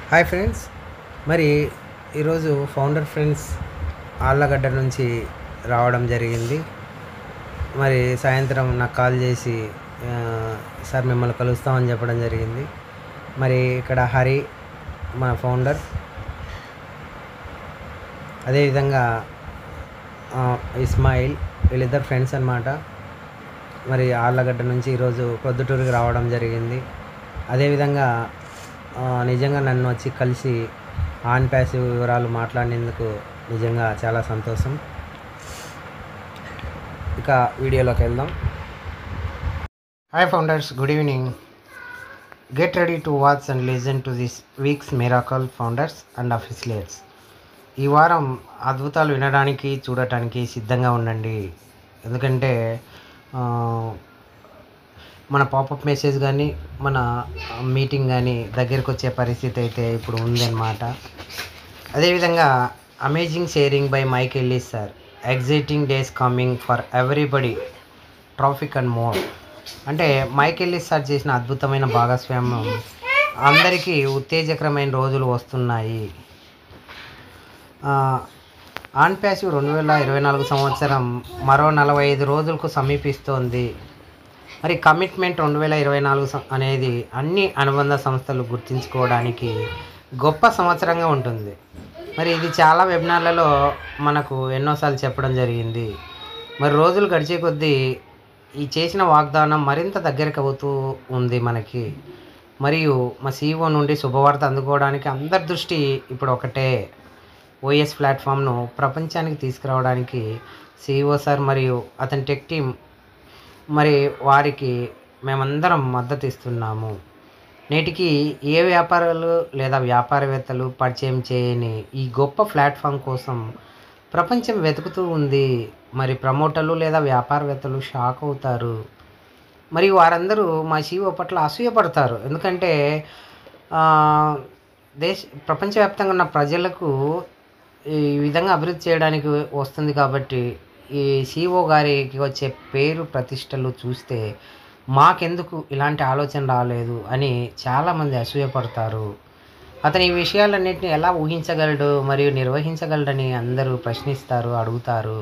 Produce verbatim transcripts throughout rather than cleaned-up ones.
Hi friends, మరి ఈరోజు founder friends Allagadda నుంచి రావడం జరిగింది. మరి సాయంత్రం నాకు కాల్ చేసి సార్ మిమ్మల్ని కలుస్తామని చెప్పడం జరిగింది. మరి ఇక్కడ హరి మన ఫౌండర్, అదేవిధంగా ఇస్మాయిల్, వీళ్ళిద్దరు ఫ్రెండ్స్ అన్నమాట. మరి ఆళ్ళగడ్డ నుంచి ఈరోజు ప్రొద్దుటూరుకి రావడం జరిగింది. అదేవిధంగా నిజంగా నన్ను వచ్చి కలిసి ఆన్ ప్యాసివ్ వివరాలు మాట్లాడినందుకు నిజంగా చాలా సంతోషం. ఇక వీడియోలోకి వెళ్దాం. Hi founders, good evening. Get ready to watch and listen to this week's miracle founders and affiliates. ఈ వారం అద్భుతాలు వినడానికి, చూడటానికి సిద్ధంగా ఉండండి. ఎందుకంటే మన పాపప్ మెసేజ్ కానీ, మన మీటింగ్ కానీ దగ్గరికి వచ్చే పరిస్థితి అయితే ఇప్పుడు ఉందన్నమాట. అదేవిధంగా amazing sharing by Mike Ellis sir, exciting days coming for everybody, traffic and more. అంటే మైక్ ఎల్లిస్ సార్ చేసిన అద్భుతమైన భాగస్వామ్యం, అందరికీ ఉత్తేజకరమైన రోజులు వస్తున్నాయి. ఆన్ ప్యాసివ్ రెండు వేల ఇరవై నాలుగు సంవత్సరం మరో నలభై ఐదు రోజులకు సమీపిస్తోంది. మరి కమిట్మెంట్ రెండు వేల ఇరవై నాలుగు అనేది అన్ని అనుబంధ సంస్థలు గుర్తించుకోవడానికి గొప్ప సంవత్సరంగా ఉంటుంది. మరి ఇది చాలా వెబినార్లలో మనకు ఎన్నోసార్లు చెప్పడం జరిగింది. మరి రోజులు గడిచే కొద్దీ ఈ చేసిన వాగ్దానం మరింత దగ్గరకు అవుతూ ఉంది మనకి. మరియు మా సీఈఓ నుండి శుభవార్త అందుకోవడానికి అందరి దృష్టి ఇప్పుడు ఒకటే, ఓఎస్ ప్లాట్ఫామ్ను ప్రపంచానికి తీసుకురావడానికి సీఈఓ సార్ మరియు అతని టెక్ టీం, మరి వారికి మేమందరం మద్దతు ఇస్తున్నాము. నేటికి ఏ వ్యాపారాలు లేదా వ్యాపారవేత్తలు పరిచయం చేయని ఈ గొప్ప ప్లాట్ఫామ్ కోసం ప్రపంచం వెతుకుతూ ఉంది. మరి ప్రమోటర్లు లేదా వ్యాపారవేత్తలు షాక్ అవుతారు. మరియు వారందరూ మా సీఈఓ పట్ల అసూయపడతారు. ఎందుకంటే దేశ ప్రపంచవ్యాప్తంగా ఉన్న ప్రజలకు ఈ విధంగా అభివృద్ధి చేయడానికి వస్తుంది. కాబట్టి ఈ సీఈఓ గారికి వచ్చే పేరు ప్రతిష్టలు చూస్తే మాకెందుకు ఇలాంటి ఆలోచన రాలేదు అని చాలామంది అసూయపడతారు. అతను ఈ విషయాలన్నింటినీ ఎలా ఊహించగలడు మరియు నిర్వహించగలడని అందరూ ప్రశ్నిస్తారు, అడుగుతారు.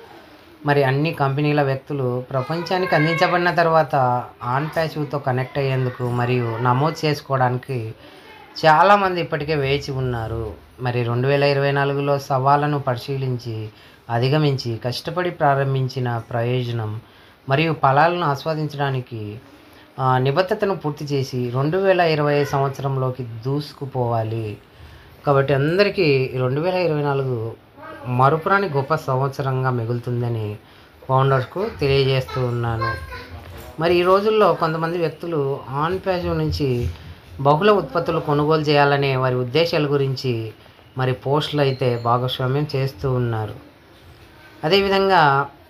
మరి అన్ని కంపెనీల వ్యక్తులు ప్రపంచానికి అందించబడిన తర్వాత ఆన్ ప్యాసివ్తో కనెక్ట్ అయ్యేందుకు మరియు నమోదు చేసుకోవడానికి చాలామంది ఇప్పటికే వేచి ఉన్నారు. మరి రెండు వేల ఇరవై నాలుగులో సవాళ్ళను పరిశీలించి అధిగమించి కష్టపడి ప్రారంభించిన ప్రయోజనం మరియు ఫలాలను ఆస్వాదించడానికి నిబద్ధతను పూర్తి చేసి రెండు వేల ఇరవై సంవత్సరంలోకి దూసుకుపోవాలి. కాబట్టి అందరికీ రెండు వేల ఇరవై నాలుగు మరుపురాని గొప్ప సంవత్సరంగా మిగులుతుందని ఫౌండర్స్కు తెలియజేస్తూ ఉన్నాను. మరి ఈ రోజుల్లో కొంతమంది వ్యక్తులు ఆన్ ప్యాసివ్ నుంచి బహుళ ఉత్పత్తులు కొనుగోలు చేయాలనే వారి ఉద్దేశాల గురించి మరి పోస్టులు అయితే భాగస్వామ్యం చేస్తూ ఉన్నారు. అదేవిధంగా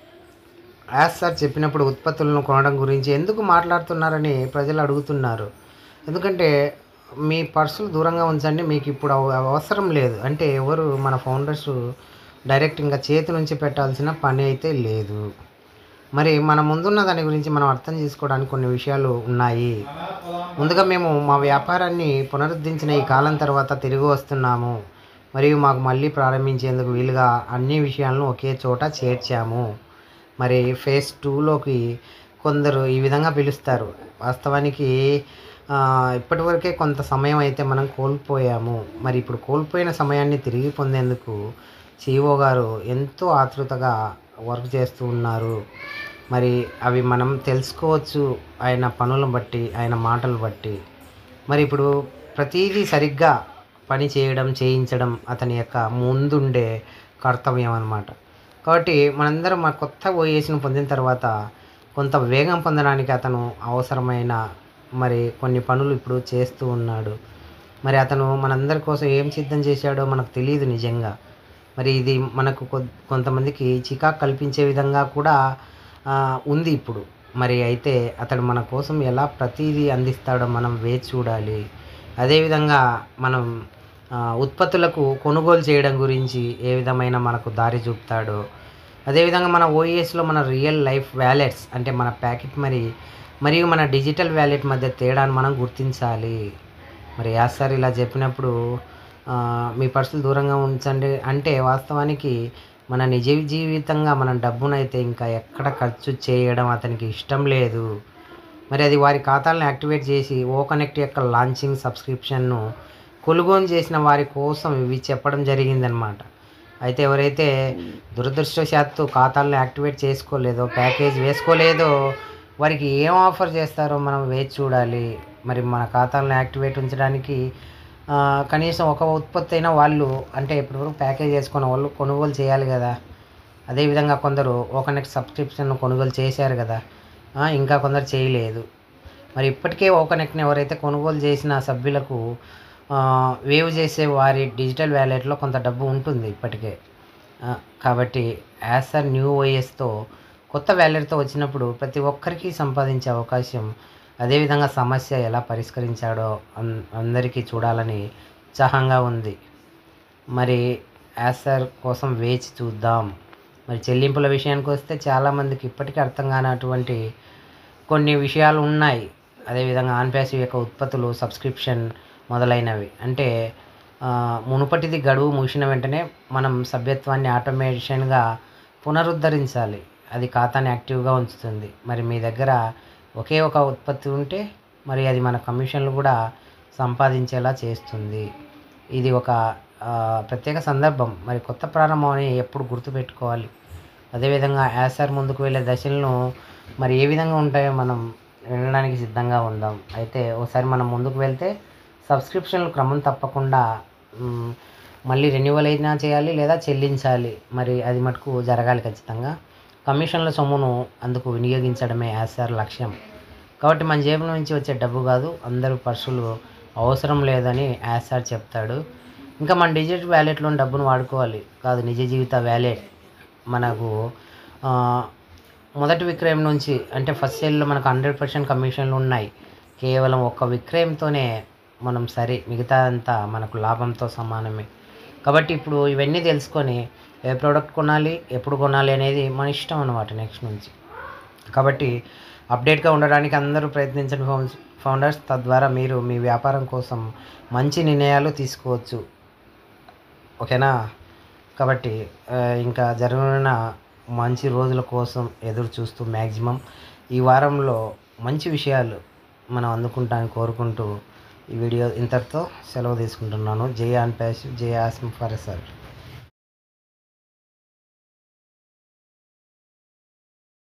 యాజ్ సార్ చెప్పినప్పుడు ఉత్పత్తులను కొనడం గురించి ఎందుకు మాట్లాడుతున్నారని ప్రజలు అడుగుతున్నారు. ఎందుకంటే మీ పర్సులు దూరంగా ఉంచండి, మీకు ఇప్పుడు అవసరం లేదు అంటే ఎవరు మన ఫౌండర్స్ డైరెక్ట్ ఇంకా చేతి నుంచి పెట్టాల్సిన పని అయితే లేదు. మరి మన ముందున్న దాని గురించి మనం అర్థం చేసుకోవడానికి కొన్ని విషయాలు ఉన్నాయి. ముందుగా మేము మా వ్యాపారాన్ని పునరుద్ధరించిన ఈ కాలం తర్వాత తిరిగి వస్తున్నాము మరియు మాకు మళ్ళీ ప్రారంభించేందుకు వీలుగా అన్ని విషయాలను ఒకే చోట చేర్చాము. మరి ఫేజ్ టూలోకి కొందరు ఈ విధంగా పిలుస్తారు. వాస్తవానికి ఇప్పటివరకే కొంత సమయం అయితే మనం కోల్పోయాము. మరి ఇప్పుడు కోల్పోయిన సమయాన్ని తిరిగి పొందేందుకు సీఈఓ గారు ఎంతో ఆతృతగా వర్క్ చేస్తూ ఉన్నారు. మరి అవి మనం తెలుసుకోవచ్చు ఆయన పనులను బట్టి, ఆయన మాటలు బట్టి. మరి ఇప్పుడు ప్రతిదీ సరిగ్గా పని చేయడం, చేయించడం అతని యొక్క ముందుండే కర్తవ్యం అన్నమాట. కాబట్టి మనందరం మా కొత్త ఓఎస్ను పొందిన తర్వాత కొంత వేగం పొందడానికి అతను అవసరమైన మరి కొన్ని పనులు ఇప్పుడు చేస్తూ ఉన్నాడు. మరి అతను మనందరి కోసం ఏం సిద్ధం చేశాడో మనకు తెలియదు నిజంగా. మరి ఇది మనకు కొంతమందికి చికాకు కల్పించే విధంగా కూడా ఉంది ఇప్పుడు. మరి అయితే అతడు మన కోసం ఎలా ప్రతిదీ అందిస్తాడో మనం వేచి చూడాలి. అదేవిధంగా మనం ఉత్పత్తులకు కొనుగోలు చేయడం గురించి ఏ విధమైన మనకు దారి చూపుతాడో, అదేవిధంగా మన ఓఈఎస్లో మన రియల్ లైఫ్ వ్యాలెట్స్ అంటే మన ప్యాకెట్ మనీ మరియు మన డిజిటల్ వ్యాలెట్ మధ్య తేడాను మనం గుర్తించాలి. మరి యాస్ సార్ ఇలా చెప్పినప్పుడు ఆ, మీ పర్సులు దూరంగా ఉంచండి అంటే వాస్తవానికి మన నిజ జీవితంగా మన డబ్బునైతే ఇంకా ఎక్కడ ఖర్చు చేయడం అతనికి ఇష్టం లేదు. మరి అది వారి ఖాతాలను యాక్టివేట్ చేసి ఓ కనెక్ట్ యొక్క లాంచింగ్ సబ్స్క్రిప్షన్ను కొనుగోలు చేసిన వారి కోసం ఇవి చెప్పడం జరిగిందనమాట. అయితే ఎవరైతే దురదృష్టవశాత్తు ఖాతాలను యాక్టివేట్ చేసుకోలేదో, ప్యాకేజ్ వేసుకోలేదో వారికి ఏం ఆఫర్ చేస్తారో మనం వేచి చూడాలి. మరి మన ఖాతాలను యాక్టివేట్ ఉంచడానికి ఆ, కనీసం ఒక ఉత్పత్తి అయినా వాళ్ళు అంటే ఇప్పటివరకు ప్యాకేజ్ చేసుకున్న వాళ్ళు కొనుగోలు చేయాలి కదా. అదేవిధంగా కొందరు ఓ కనెక్ట్ సబ్స్క్రిప్షన్ కొనుగోలు చేశారు కదా, ఆ, ఇంకా కొందరు చేయలేదు. మరి ఇప్పటికే ఓ కనెక్ట్ని ఎవరైతే కొనుగోలు చేసిన సభ్యులకు ఆ, వేవ్ చేసే వారి డిజిటల్ వ్యాలెట్లో కొంత డబ్బు ఉంటుంది ఇప్పటికే. ఆ, కాబట్టి యాసర్ న్యూ ఓఎస్తో కొత్త వ్యాలెట్తో వచ్చినప్పుడు ప్రతి ఒక్కరికి సంపాదించే అవకాశం, అదేవిధంగా సమస్య ఎలా పరిష్కరించాడో అన్ అందరికీ చూడాలని ఉత్సాహంగా ఉంది. మరి యాసర్ కోసం వేచి చూద్దాం. మరి చెల్లింపుల విషయానికి వస్తే చాలామందికి ఇప్పటికీ అర్థం కానటువంటి కొన్ని విషయాలు ఉన్నాయి. అదేవిధంగా ఆన్ ప్యాసివ్ యొక్క ఉత్పత్తులు, సబ్స్క్రిప్షన్ మొదలైనవి. అంటే ఆ, మునుపటిది గడువు ముగిసిన వెంటనే మనం సభ్యత్వాన్ని ఆటోమేషన్గా పునరుద్ధరించాలి. అది ఖాతాని యాక్టివ్గా ఉంచుతుంది. మరి మీ దగ్గర ఒకే ఒక ఉత్పత్తి ఉంటే మరి అది మన కమిషన్లు కూడా సంపాదించేలా చేస్తుంది. ఇది ఒక ఆ, ప్రత్యేక సందర్భం. మరి కొత్త ప్రారంభం అని ఎప్పుడు గుర్తుపెట్టుకోవాలి. అదేవిధంగా యాసర్ ముందుకు వెళ్ళే దశలను మరి ఏ విధంగా ఉంటాయో మనం వినడానికి సిద్ధంగా ఉందాం. అయితే ఒకసారి మనం ముందుకు వెళ్తే సబ్స్క్రిప్షన్లు క్రమం తప్పకుండా మ్, మళ్ళీ రెన్యువల్ అయినా చేయాలి లేదా చెల్లించాలి. మరి అది మటుకు జరగాలి ఖచ్చితంగా. కమిషన్ల సొమ్మును అందుకు వినియోగించడమే యాసర్ లక్ష్యం. కాబట్టి మన జేబుల నుంచి వచ్చే డబ్బు కాదు, అందరూ పర్సులు అవసరం లేదని యాసర్ చెప్తాడు. ఇంకా మన డిజిటల్ వ్యాలెట్లోని డబ్బును వాడుకోవాలి కాదు, నిజ జీవిత వ్యాలెట్ మనకు ఆ, మొదటి విక్రయం నుంచి అంటే ఫస్ట్ సేల్లో మనకు హండ్రెడ్ పర్సెంట్ కమిషన్లు ఉన్నాయి. కేవలం ఒక్క విక్రయంతోనే మనం సరే, మిగతా అంతా మనకు లాభంతో సమానమే. కాబట్టి ఇప్పుడు ఇవన్నీ తెలుసుకొని ఏ ప్రోడక్ట్ కొనాలి, ఎప్పుడు కొనాలి అనేది మన ఇష్టం అన్నమాట నెక్స్ట్ నుంచి. కాబట్టి అప్డేట్గా ఉండడానికి అందరూ ప్రయత్నించండి ఫౌండ్స్ ఫౌండర్స్. తద్వారా మీరు మీ వ్యాపారం కోసం మంచి నిర్ణయాలు తీసుకోవచ్చు. ఓకేనా? కాబట్టి ఆ, ఇంకా జరగనున్న మంచి రోజుల కోసం ఎదురు చూస్తూ మ్యాక్సిమం ఈ వారంలో మంచి విషయాలు మనం అందుకుంటానని కోరుకుంటూ ఈ వీడియో ఇంతటితో సెలవు తీసుకుంటున్నాను. జై ఆన్ ప్యాసివ్, జై ఆస్మ్ ఫర్ సార్.